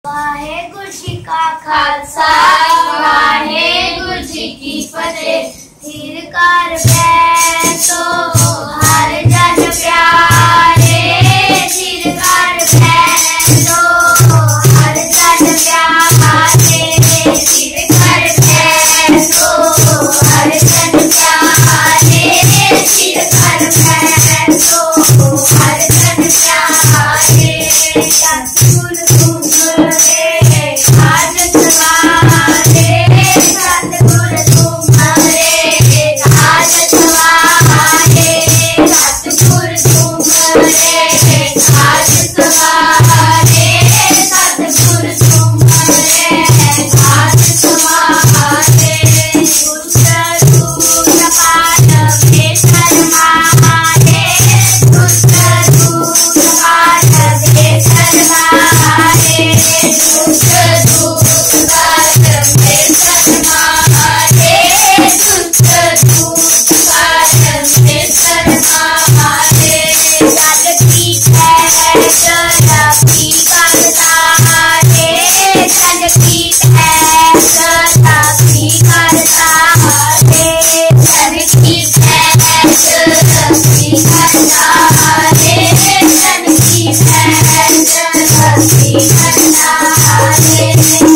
वाहेगुरु जी का खालसा वाहेगुरु जी की फतेह। थिर कर बैठो हर जन प्यारे, थिर कर बैठो हर जन प्यारे, थिर कर बैठो हर जन प्यारे, थिर कर बैठो हर जन प्यारे। सतगुरु तुम रे आज सवारे, सतगुरु तुम्हारे आज सवारे, सतगुरु तुम्हारे आज सवारे, सतगुरु तुम्हारे आज सवारे। दुष्ट दूत पाठ में शर्माए, दुष्ट दूत पाठ में शर्माए, दुष्ट दूत पाठ में शर्माए, दुष्ट दूत पाठ में शर्माए। जग की खैर रबी करता है, जग की खैर रबी करता है, जग की खैर रबी करता है, जग की खैर रबी करता है।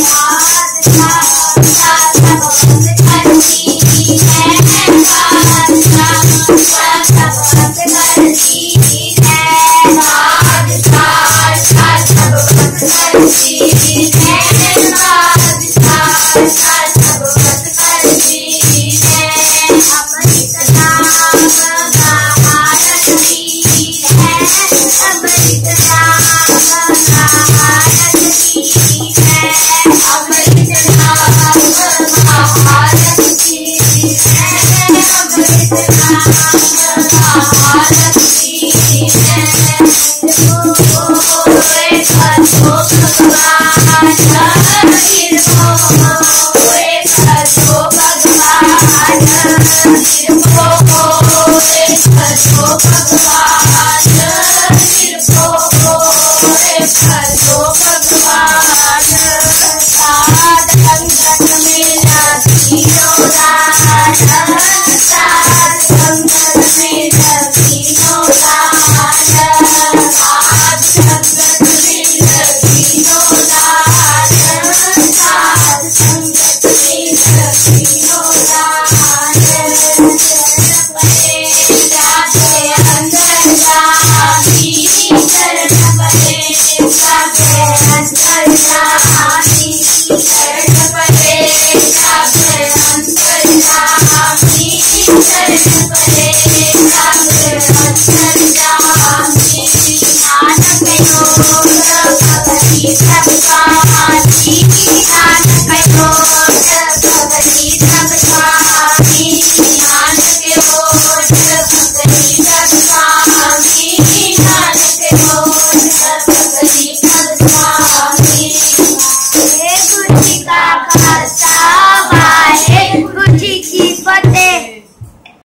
बादशाह करती है, बादशाह करती है, बादशाह करती है, बादशाह करती है। अमृत नाम महारती है, अमृत नाम महारती है, अमृत नाम महारती है, अमृत नाम महारती है। होए भजो भगवान, फिर होए भजो भगवान, फिर होए भजो भगवान, फिर होए भजो भगवान। साध संगत में लगी दान, साध संगत में लगी दान, साध संगत में लगी दान, साध संगत में लगी दान। जाके अंदर जाती, शरण पड़े जाके अंदर जाती, शरण पड़े जाके अंदर जाती, शरण पड़े जाके अंदर जाती। नानक योर भगति सब पाती, नानक योर भगति सब पाती, नानक योर भगति सब पाती, नानक योर